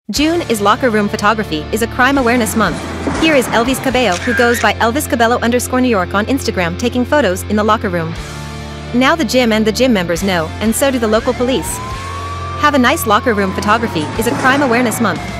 June is Locker Room Photography is a crime awareness month. Here is Elvis Cabello, who goes by Elvis Cabello_New York on Instagram, taking photos in the locker room. Now the gym and the gym members know, and so do the local police. Have a nice locker room photography is a crime awareness month.